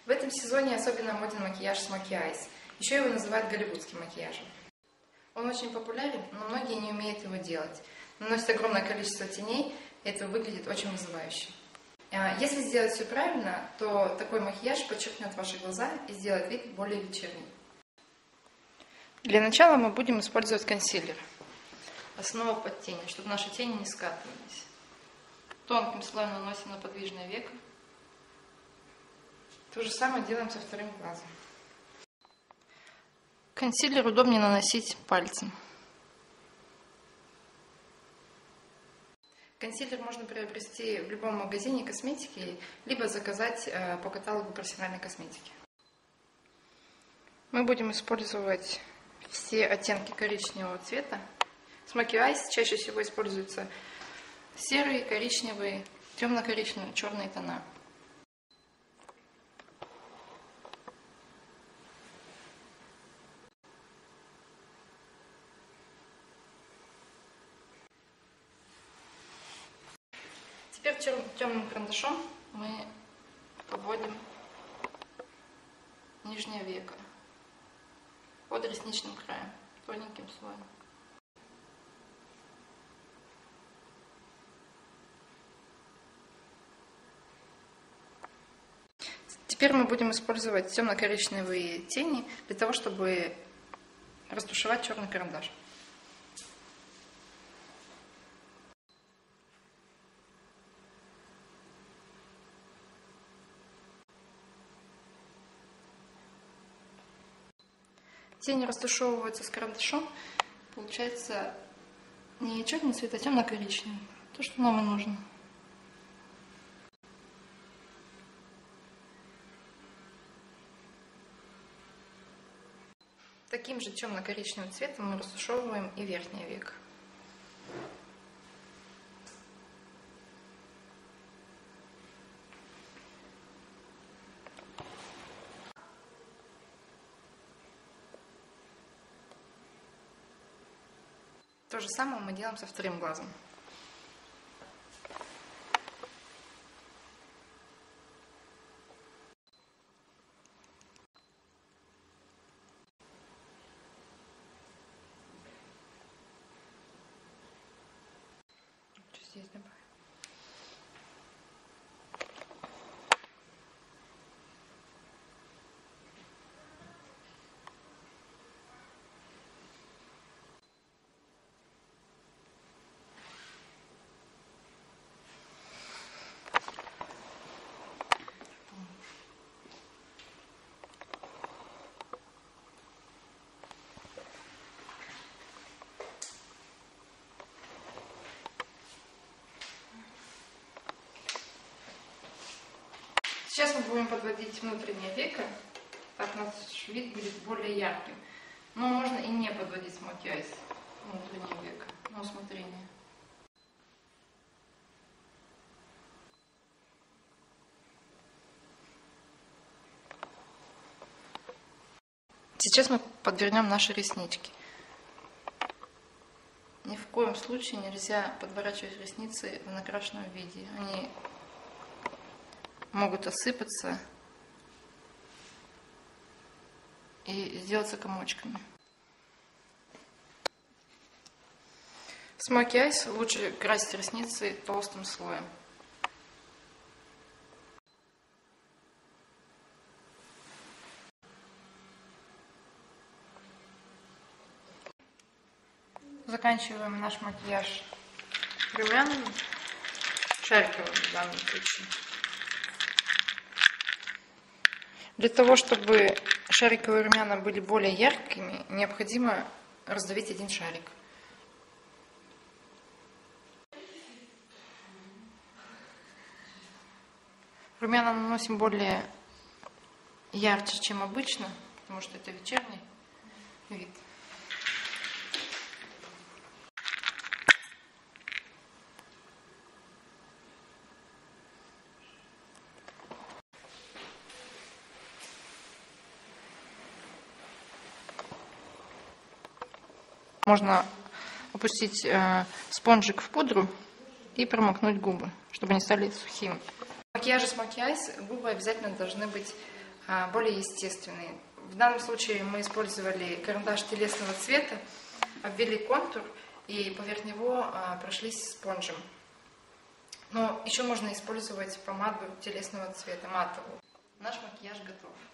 В этом сезоне особенно моден макияж Smoky Eyes. Еще его называют голливудским макияжем. Он очень популярен, но многие не умеют его делать. Наносят огромное количество теней, и это выглядит очень вызывающе. Если сделать все правильно, то такой макияж подчеркнет ваши глаза и сделает вид более вечерним. Для начала мы будем использовать консилер. Основа под тень, чтобы наши тени не скатывались. Тонким слоем наносим на подвижное веко. То же самое делаем со вторым глазом. Консилер удобнее наносить пальцем. Консилер можно приобрести в любом магазине косметики, либо заказать по каталогу профессиональной косметики. Мы будем использовать все оттенки коричневого цвета. Smoky Eyes чаще всего используются серые, коричневые, темно-коричневые, черные тона. Теперь темным карандашом мы поводим нижнее веко под ресничным краем, тоненьким слоем. Теперь мы будем использовать темно-коричневые тени для того, чтобы растушевать черный карандаш. Тени растушевываются с карандашом, получается не черный цвет, а темно-коричневый. То, что нам и нужно. Таким же темно-коричневым цветом мы растушевываем и верхнее веко. То же самое мы делаем со вторым глазом. Здесь добавим. Сейчас мы будем подводить внутреннее веко, так наш вид будет более ярким. Но можно и не подводить Smoky Eyes внутреннее веко, на усмотрение. Сейчас мы подвернем наши реснички. Ни в коем случае нельзя подворачивать ресницы в накрашенном виде. Они могут осыпаться и сделаться комочками. В Smoky Eyes лучше красить ресницы толстым слоем. Заканчиваем наш макияж румянами, шариковым в данном случае. Для того, чтобы шариковые румяна были более яркими, необходимо раздавить один шарик. Румяна наносим более ярче, чем обычно, потому что это вечерний вид. Можно опустить спонжик в пудру и промокнуть губы, чтобы они стали сухими. В макияже Smoky Eyes губы обязательно должны быть более естественные. В данном случае мы использовали карандаш телесного цвета, обвели контур и поверх него прошлись спонжем. Но еще можно использовать помаду телесного цвета, матовую. Наш макияж готов.